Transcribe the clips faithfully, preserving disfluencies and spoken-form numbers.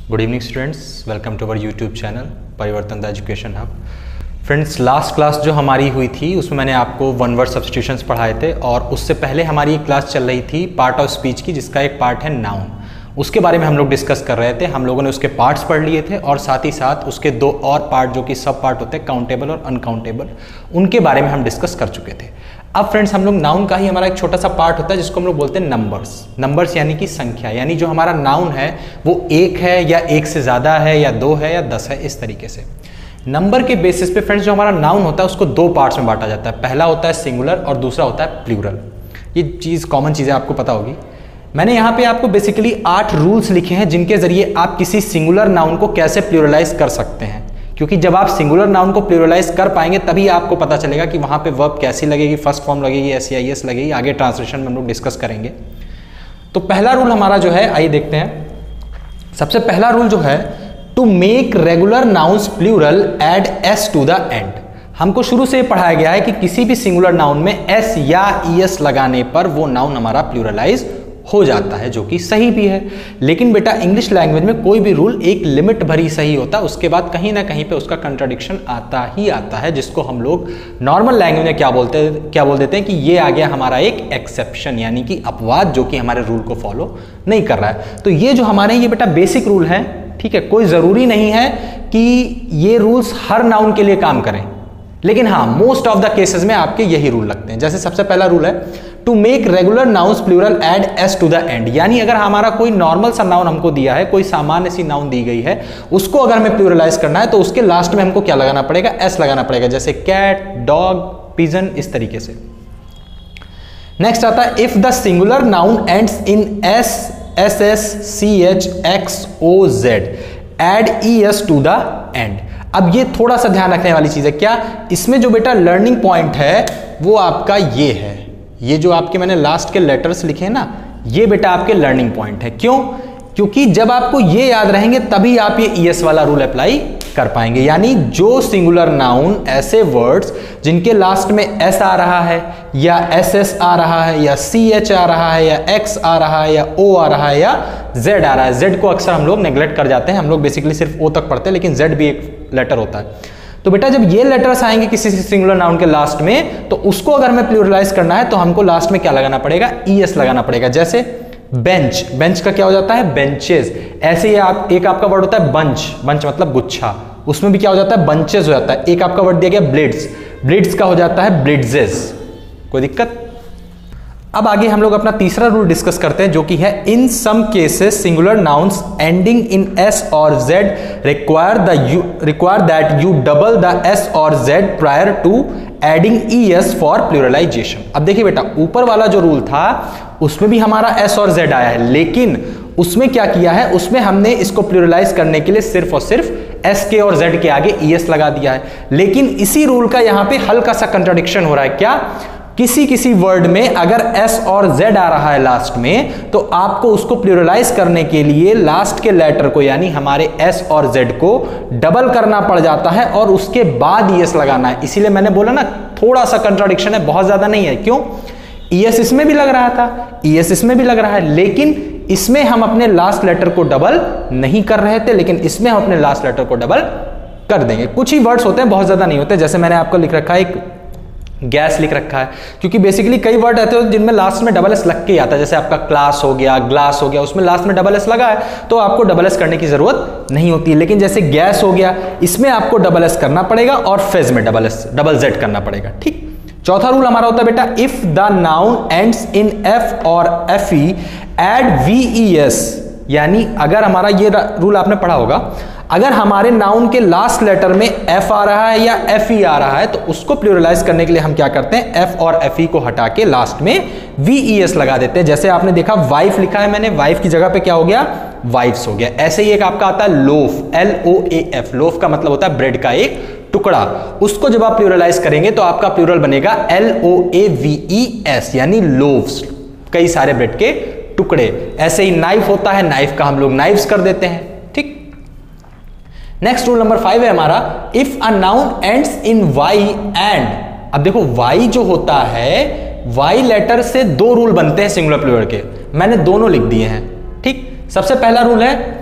Good evening students, welcome to our YouTube channel Parivartan the education hub. Friends, last class जो हमारी हुई थी उसमें मैंने आपको वन वर्ड सब्स्टिट्यूशंस पढ़ाए थे और उससे पहले हमारी एक क्लास चल रही थी पार्ट ऑफ स्पीच की, जिसका एक पार्ट है नाउन। उसके बारे में हम लोग डिस्कस कर रहे थे। हम लोगों ने उसके पार्ट्स पढ़ लिए थे और साथ ही साथ उसके दो और पार्ट जो कि सब पार्ट होते हैं, काउंटेबल और अनकाउंटेबल, उनके बारे में हम डिस्कस कर चुके थे। अब फ्रेंड्स, हम लोग नाउन का ही हमारा एक छोटा सा पार्ट होता है जिसको हम लोग बोलते हैं नंबर्स। नंबर्स यानी कि संख्या, यानी जो हमारा नाउन है वो एक है या एक से ज़्यादा है या दो है या दस है, इस तरीके से। नंबर के बेसिस पे फ्रेंड्स जो हमारा नाउन होता है उसको दो पार्ट्स में बांटा जाता है। पहला होता है सिंगुलर और दूसरा होता है प्लूरल। ये चीज़ कॉमन चीज़ें आपको पता होगी। मैंने यहाँ पे आपको बेसिकली आठ रूल्स लिखे हैं जिनके जरिए आप किसी सिंगुलर नाउन को कैसे प्लूरलाइज कर सकते हैं, क्योंकि जब आप सिंगुलर नाउन को प्लूरलाइज कर पाएंगे तभी आपको पता चलेगा कि वहाँ पे वर्ब कैसी लगेगी, फर्स्ट फॉर्म लगेगी, एस आई एस लगेगी। आगे ट्रांसलेशन में हम लोग डिस्कस करेंगे। तो पहला रूल हमारा जो है, आइए देखते हैं। सबसे पहला रूल जो है, to make regular nouns plural add S to the end. हमको शुरू से पढ़ाया गया है कि किसी भी सिंगुलर नाउन में एस या ई एस लगाने पर वो नाउन हमारा प्लूरलाइज हो जाता है, जो कि सही भी है। लेकिन बेटा, इंग्लिश लैंग्वेज में कोई भी रूल एक लिमिट भर ही सही होता है, उसके बाद कहीं ना कहीं पे उसका कंट्राडिक्शन आता ही आता है, जिसको हम लोग नॉर्मल लैंग्वेज में क्या बोलते हैं क्या बोल देते हैं कि ये आ गया हमारा एक एक्सेप्शन, यानी कि अपवाद, जो कि हमारे रूल को फॉलो नहीं कर रहा है। तो ये जो हमारे ये बेटा बेसिक रूल है, ठीक है, कोई ज़रूरी नहीं है कि ये रूल्स हर नाउन के लिए काम करें, लेकिन हाँ, मोस्ट ऑफ द केसेस में आपके यही रूल लगते हैं। जैसे सबसे पहला रूल है, to make regular nouns plural add S to the end. यानी अगर हमारा कोई नॉर्मल सा नाउन हमको दिया है, कोई सामान्य सी नाउन दी गई है, उसको अगर हमें प्लूरलाइज करना है तो उसके लास्ट में हमको क्या लगाना पड़ेगा? एस लगाना पड़ेगा। जैसे कैट, डॉग, पिजन, इस तरीके से। नेक्स्ट आता है, if the singular noun ends in S, S S, C H, X, O, Z, add E S to the end. अब ये थोड़ा सा ध्यान रखने वाली चीज है। क्या? इसमें जो बेटा लर्निंग पॉइंट है वो आपका ये है, ये जो आपके मैंने लास्ट के लेटर्स लिखे हैं ना, ये बेटा आपके लर्निंग पॉइंट है। क्यों? क्योंकि जब आपको ये याद रहेंगे तभी आप ये ई एस वाला रूल अप्लाई कर पाएंगे। यानी जो सिंगुलर नाउन, ऐसे वर्ड्स जिनके लास्ट में एस आ रहा है या एस एस आ रहा है या सी एच आ रहा है या एक्स आ रहा है या ओ आ रहा है या जेड आ रहा है। जेड को अक्सर हम लोग नेग्लेक्ट कर जाते हैं, हम लोग बेसिकली सिर्फ ओ तक पढ़ते हैं, लेकिन जेड भी एक लेटर होता है। तो बेटा, जब ये लेटर्स आएंगे किसी सिंगुलर नाउन के लास्ट में, तो उसको अगर हमें प्लूरलाइज करना है तो हमको लास्ट में क्या लगाना पड़ेगा? ई एस लगाना पड़ेगा। जैसे बेंच, बेंच का क्या हो जाता है? बेंचेस। ऐसे ही आप, एक आपका वर्ड होता है बंच, बंच मतलब गुच्छा, उसमें भी क्या हो जाता है? बंचेस हो जाता है। एक आपका वर्ड दिया गया ब्लिड्स, ब्लिड्स का हो जाता है ब्लिड्जेस। कोई दिक्कत? अब आगे हम लोग अपना तीसरा रूल डिस्कस करते हैं, जो कि है, in some cases singular nouns ending in S or Z require the you require that you double the S or Z prior to adding E S for pluralization. अब देखिए बेटा, ऊपर वाला जो रूल था उसमें भी हमारा एस और जेड आया है, लेकिन उसमें क्या किया है? उसमें हमने इसको प्लूरलाइज करने के लिए सिर्फ और सिर्फ एस के और जेड के आगे ई एस लगा दिया है। लेकिन इसी रूल का यहां पे हल्का सा कंट्राडिक्शन हो रहा है। क्या? किसी किसी वर्ड में अगर एस और जेड आ रहा है लास्ट में, तो आपको उसको प्लूरलाइज करने के लिए लास्ट के लेटर को, यानी हमारे एस और जेड को डबल करना पड़ जाता है और उसके बाद ई एस लगाना है। इसीलिए मैंने बोला ना, थोड़ा सा कंट्राडिक्शन है, बहुत ज्यादा नहीं है। क्यों? ई एस इसमें भी लग रहा था, ई एस इसमें भी लग रहा है, लेकिन इसमें हम अपने लास्ट लेटर को डबल नहीं कर रहे थे, लेकिन इसमें हम अपने लास्ट लेटर को डबल कर देंगे। कुछ ही वर्ड्स होते हैं, बहुत ज्यादा नहीं होते। जैसे मैंने आपको लिख रखा है, एक गैस लिख रखा है, क्योंकि बेसिकली कई वर्ड रहते हैं जिनमें लास्ट में डबल एस लग के आता है। जैसे आपका क्लास हो गया, ग्लास हो गया, उसमें लास्ट में डबल एस लगा है तो आपको डबल एस करने की जरूरत नहीं होती है। लेकिन जैसे गैस हो गया, इसमें आपको डबल एस करना पड़ेगा और फेज में डबल एस डबल जेड करना पड़ेगा। ठीक। चौथा रूल हमारा होता है बेटा, if the noun ends in F or F E add V E S. यानी अगर हमारा ये रूल आपने पढ़ा होगा, अगर हमारे नाउन के लास्ट लेटर में एफ आ रहा है या एफ ई आ रहा है, तो उसको प्लूरलाइज करने के लिए हम क्या करते हैं? एफ और एफ ई को हटा के लास्ट में वी ई एस लगा देते हैं। जैसे आपने देखा, वाइफ लिखा है मैंने, वाइफ की जगह पे क्या हो गया? वाइफ्स हो गया। ऐसे ही एक आपका आता है loaf, L O A F. Loaf का मतलब होता है ब्रेड का एक टुकड़ा। उसको जब आप प्लूरलाइज करेंगे तो आपका प्लूरल बनेगा L O A V E S, यानी लोव्स, कई सारे ब्रेड के टुकड़े। ऐसे ही नाइफ होता है, नाइफ का हम लोग नाइफ्स कर देते हैं। ठीक। नेक्स्ट रूल नंबर फाइव है हमारा, if a noun ends in Y and. अब देखो, वाई जो होता है, वाई लेटर से दो रूल बनते हैं सिंगुलर प्लूरल के, मैंने दोनों लिख दिए हैं। ठीक। सबसे पहला रूल है,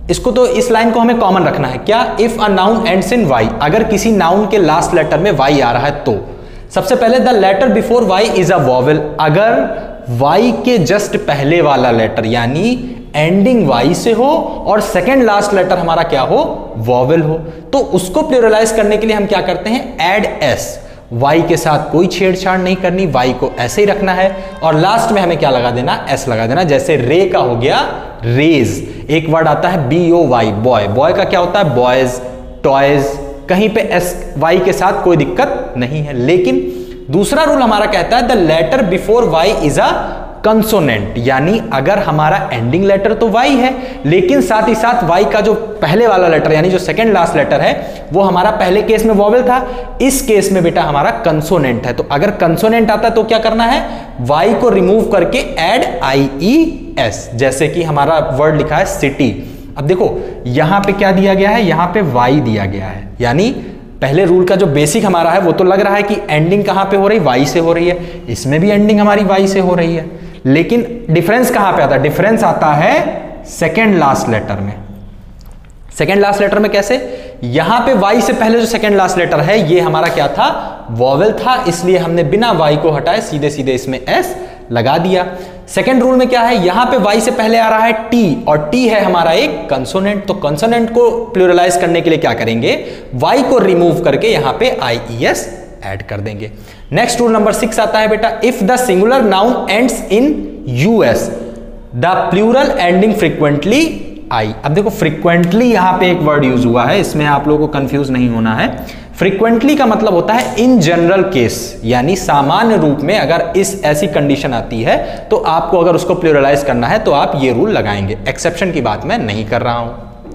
इसको तो इस लाइन को हमें कॉमन रखना है। क्या? If a noun ends in Y, अगर किसी नाउन के लास्ट लेटर में वाई आ रहा है तो सबसे पहले the letter before Y is a vowel, अगर वाई के जस्ट पहले वाला लेटर यानी एंडिंग वाई से हो और सेकेंड लास्ट लेटर हमारा क्या हो? वॉवेल हो, तो उसको प्लूरलाइज करने के लिए हम क्या करते हैं? Add S. वाई के साथ कोई छेड़छाड़ नहीं करनी, वाई को ऐसे ही रखना है और लास्ट में हमें क्या लगा देना? एस लगा देना। जैसे रे का हो गया रेज। एक वर्ड आता है B O Y, boy. Boy का क्या होता है? Boys, toys. कहीं पे एस वाई के साथ कोई दिक्कत नहीं है। लेकिन दूसरा रूल हमारा कहता है the letter before Y is a consonant, यानी अगर हमारा एंडिंग लेटर तो वाई है लेकिन साथ ही साथ वाई का जो पहले वाला लेटर यानी जो सेकंड लास्ट लेटर है वो हमारा पहले केस में वॉवेल था, इस केस में बेटा हमारा कंसोनेंट है। तो अगर कंसोनेंट आता है तो क्या करना है? वाई को रिमूव करके ऐड आई ई एस। जैसे कि हमारा वर्ड लिखा है सिटी। अब देखो यहां पे क्या दिया गया है? यहां पे वाई दिया गया है, यानी पहले रूल का जो बेसिक हमारा है वो तो लग रहा है कि एंडिंग कहां पे हो रही? वाई से हो रही है। इसमें भी एंडिंग हमारी वाई से हो रही है, लेकिन डिफरेंस कहां पे आता है? डिफरेंस आता है सेकेंड लास्ट लेटर में। सेकेंड लास्ट लेटर में कैसे? यहां पे वाई से पहले जो सेकेंड लास्ट लेटर है ये हमारा क्या था? वॉवेल था, इसलिए हमने बिना वाई को हटाए सीधे सीधे इसमें एस लगा दिया। सेकेंड रूल में क्या है? यहां पे वाई से पहले आ रहा है टी और टी है हमारा एक कंसोनेंट, तो कंसोनेंट को प्लूरलाइज करने के लिए क्या करेंगे? वाई को रिमूव करके यहां पे आई ई एस ऐड कर देंगे। नेक्स्ट रूल नंबर सिक्स आता है बेटा, if the singular noun ends in US the plural ending frequently I. अब देखो फ्रीक्वेंटली यहां पे एक वर्ड यूज हुआ है, इसमें आप लोगों को कंफ्यूज नहीं होना है। फ्रीक्वेंटली का मतलब होता है इन जनरल केस, यानी सामान्य रूप में अगर इस ऐसी कंडीशन आती है तो आपको अगर उसको प्लूरलाइज करना है तो आप ये रूल लगाएंगे। एक्सेप्शन की बात मैं नहीं कर रहा हूं।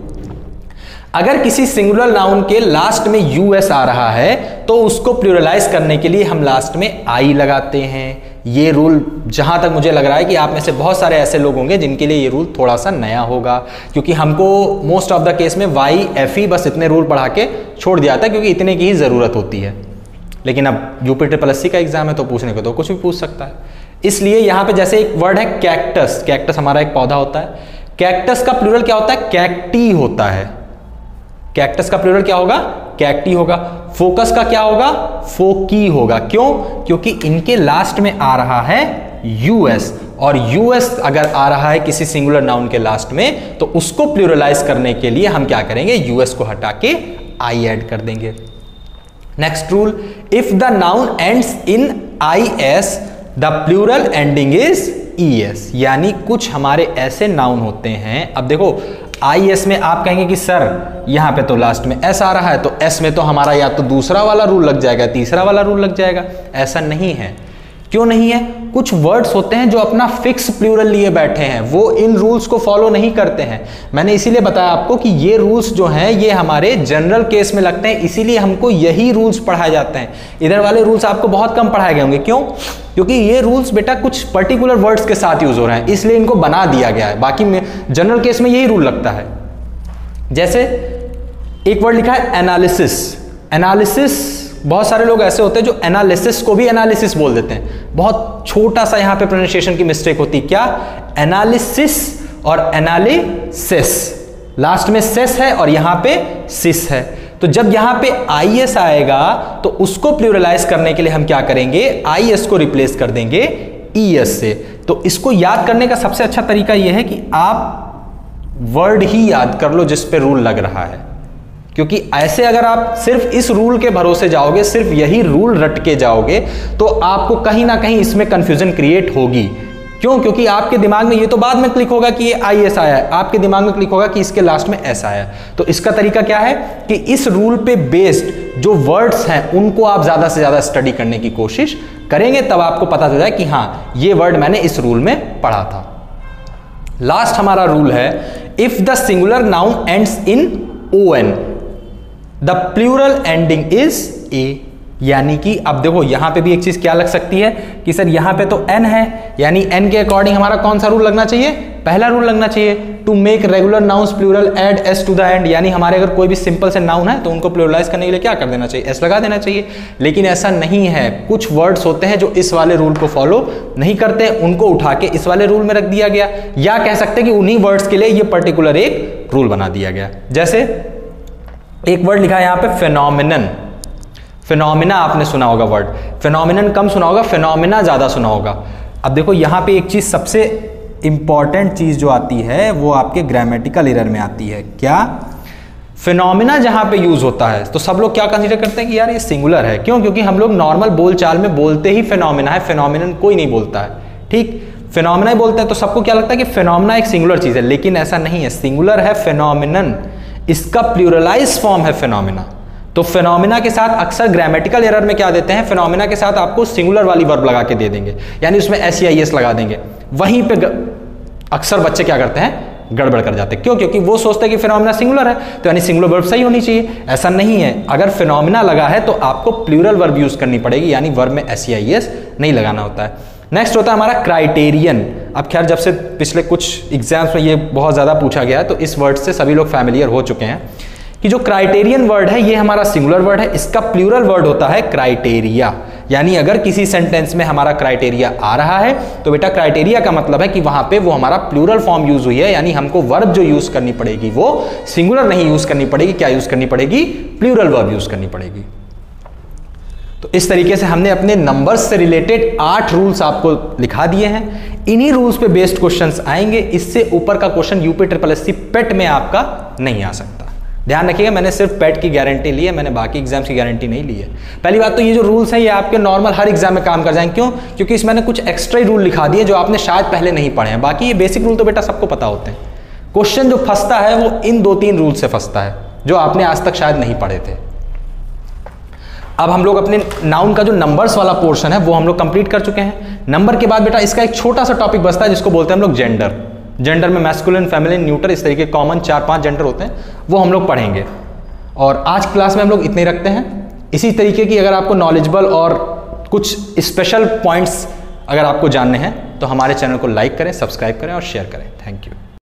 अगर किसी सिंगुलर नाउन के लास्ट में यूएस आ रहा है तो उसको प्लूरलाइज करने के लिए हम लास्ट में आई लगाते हैं। ये रूल जहां तक मुझे लग रहा है कि आप में से बहुत सारे ऐसे लोग होंगे जिनके लिए ये रूल थोड़ा सा नया होगा, क्योंकि हमको मोस्ट ऑफ द केस में वाई एफ ई बस इतने रूल पढ़ा के छोड़ दिया था क्योंकि इतने की ही जरूरत होती है। लेकिन अब यूपी ट्रिपल एस सी का एग्जाम है तो पूछने को तो कुछ भी पूछ सकता है। इसलिए यहां पे जैसे एक वर्ड है कैक्टस, कैक्टस हमारा एक पौधा होता है, कैक्टस का प्लूरल क्या होता है? कैक्टी होता है। कैक्टस का प्लूरल क्या होगा? कैक्टी होगा। फोकस का क्या होगा? फोकी होगा। क्यों? क्योंकि इनके लास्ट में आ रहा है यूएस, और यूएस अगर आ रहा है किसी सिंगुलर नाउन के लास्ट में तो उसको प्लूरलाइज करने के लिए हम क्या करेंगे? यूएस को हटा के आई ऐड कर देंगे। Next rule, if the noun ends in I S the plural ending is E S, यानी कुछ हमारे ऐसे नाउन होते हैं। अब देखो आई एस में आप कहेंगे कि सर यहां पे तो लास्ट में एस आ रहा है तो एस में तो हमारा या तो दूसरा वाला रूल लग जाएगा, तीसरा वाला रूल लग जाएगा। ऐसा नहीं है। क्यों नहीं है? कुछ वर्ड्स होते हैं जो अपना फिक्स प्लूरल लिए बैठे हैं, वो इन रूल्स को फॉलो नहीं करते हैं। मैंने इसीलिए बताया आपको कि ये रूल्स जो हैं ये हमारे जनरल केस में लगते हैं, इसीलिए हमको यही रूल्स पढ़ाए जाते हैं। इधर वाले रूल्स आपको बहुत कम पढ़ाए गए होंगे। क्यों? क्योंकि ये रूल्स बेटा कुछ पर्टिकुलर वर्ड्स के साथ यूज हो रहे हैं, इसलिए इनको बना दिया गया है। बाकी में जनरल केस में यही रूल लगता है। जैसे एक वर्ड लिखा है एनालिसिस। एनालिसिस बहुत सारे लोग ऐसे होते हैं जो एनालिसिस को भी एनालिसिस बोल देते हैं। बहुत छोटा सा यहां पे प्रोनाउंसिएशन की मिस्टेक होती है। क्या? एनालिसिस और एनालिसिस, लास्ट में सेस है और यहां पे सिस है। तो जब यहां पे आई एस आएगा तो उसको प्लूरलाइज करने के लिए हम क्या करेंगे? आई एस को रिप्लेस कर देंगे ई एस से। तो इसको याद करने का सबसे अच्छा तरीका यह है कि आप वर्ड ही याद कर लो जिस पे रूल लग रहा है, क्योंकि ऐसे अगर आप सिर्फ इस रूल के भरोसे जाओगे, सिर्फ यही रूल रट के जाओगे तो आपको कहीं ना कहीं इसमें कंफ्यूजन क्रिएट होगी। क्यों? क्योंकि आपके दिमाग में ये तो बाद में क्लिक होगा कि ये आई एस आया है, आपके दिमाग में क्लिक होगा कि इसके लास्ट में एस आया है। तो इसका तरीका क्या है कि इस रूल पे बेस्ड जो वर्ड्स हैं उनको आप ज्यादा से ज्यादा स्टडी करने की कोशिश करेंगे, तब आपको पता चल जाए कि हाँ ये वर्ड मैंने इस रूल में पढ़ा था। लास्ट हमारा रूल है, if the singular noun ends in O N the plural ending is A, यानी कि अब देखो यहां पे भी एक चीज क्या लग सकती है कि सर यहां पे तो n है, यानी n के अकॉर्डिंग हमारा कौन सा रूल लगना चाहिए? पहला रूल लगना चाहिए, to make regular nouns plural add S to the end, यानी हमारे अगर कोई भी सिंपल से नाउन है तो उनको प्लूरलाइज करने के लिए क्या कर देना चाहिए, एस लगा देना चाहिए। लेकिन ऐसा नहीं है, कुछ वर्ड्स होते हैं जो इस वाले रूल को फॉलो नहीं करते, उनको उठा के इस वाले रूल में रख दिया गया, या कह सकते हैं कि उन्हीं वर्ड्स के लिए ये पर्टिकुलर एक रूल बना दिया गया। जैसे एक वर्ड लिखा है यहां पे फेनोमिनन, फेनोमिना आपने सुना होगा वर्ड, फेनोमिनन कम सुना होगा, फेनोमिना ज्यादा सुना होगा। अब देखो यहां पे एक चीज, सबसे इंपॉर्टेंट चीज जो आती है वो आपके ग्रामेटिकल एरर में आती है। क्या? फिनोमिना जहां पे यूज होता है तो सब लोग क्या कंसीडर करते हैं कि यार ये सिंगुलर है। क्यों? क्योंकि हम लोग नॉर्मल बोलचाल में बोलते ही फिनोमिना है, फिनोमिनन कोई नहीं बोलता है। ठीक, फिनोमिना ही बोलते हैं तो सबको क्या लगता है कि फिनोमिना एक सिंगुलर चीज है, लेकिन ऐसा नहीं है। सिंगुलर है फिनोमिनन, इसका प्लूरलाइज फॉर्म है फिनोमिना। तो फिनोमिना के साथ अक्सर ग्रामेटिकल एरर में क्या देते हैं, फिनोमिना के साथ आपको सिंगुलर वाली वर्ब लगा के दे देंगे, यानी उसमें एस या एस लगा देंगे। वहीं पे अक्सर बच्चे क्या करते हैं, गड़बड़ कर जाते हैं। क्यों? क्योंकि वो सोचते हैं कि फिनोमिना सिंगुलर है तो यानी सिंगुलर वर्ब सही होनी चाहिए। ऐसा नहीं है, अगर फिनोमिना लगा है तो आपको प्लूरल वर्ब यूज करनी पड़ेगी, यानी वर्ब में एस या एस नहीं लगाना होता है। नेक्स्ट होता है हमारा क्राइटेरियन। अब खैर जब से पिछले कुछ एग्जाम्स में ये बहुत ज़्यादा पूछा गया है तो इस वर्ड से सभी लोग फैमिलियर हो चुके हैं कि जो क्राइटेरियन वर्ड है ये हमारा सिंगुलर वर्ड है, इसका प्लूरल वर्ड होता है क्राइटेरिया। यानी अगर किसी सेंटेंस में हमारा क्राइटेरिया आ रहा है तो बेटा क्राइटेरिया का मतलब है कि वहां पे वो हमारा प्लूरल फॉर्म यूज हुई है, यानी हमको वर्ब जो यूज करनी पड़ेगी वो सिंगुलर नहीं यूज करनी पड़ेगी। क्या यूज करनी पड़ेगी? प्लूरल वर्ब यूज करनी पड़ेगी। तो इस तरीके से हमने अपने नंबर्स से रिलेटेड आठ रूल्स आपको लिखा दिए हैं। इन्हीं रूल्स पे बेस्ड क्वेश्चंस आएंगे, इससे ऊपर का question UP triple S C PET में आपका नहीं आ सकता। ध्यान रखिएगा, मैंने सिर्फ पेट की गारंटी ली है, मैंने बाकी एग्जाम्स की गारंटी नहीं ली है। पहली बात तो ये जो रूल्स हैं ये आपके नॉर्मल हर एग्जाम में काम कर जाएंगे। क्यों? क्योंकि इसमें मैंने कुछ एक्स्ट्रा रूल लिखा दिए जो आपने शायद पहले नहीं पढ़े हैं। बाकी ये बेसिक रूल तो बेटा सबको पता होते हैं। क्वेश्चन जो फंसता है वो इन दो तीन रूल से फंसता है जो आपने आज तक शायद नहीं पढ़े थे। अब हम लोग अपने नाउन का जो नंबर्स वाला पोर्शन है वो हम लोग कंप्लीट कर चुके हैं। नंबर के बाद बेटा इसका एक छोटा सा टॉपिक बचता है जिसको बोलते हैं हम लोग जेंडर। जेंडर में मैस्कुलिन, फेमिनिन, न्यूटर, इस तरीके कॉमन चार पांच जेंडर होते हैं, वो हम लोग पढ़ेंगे। और आज क्लास में हम लोग इतने ही रखते हैं। इसी तरीके की अगर आपको नॉलेजेबल और कुछ स्पेशल पॉइंट्स अगर आपको जानने हैं तो हमारे चैनल को लाइक करें, सब्सक्राइब करें और शेयर करें। Thank you.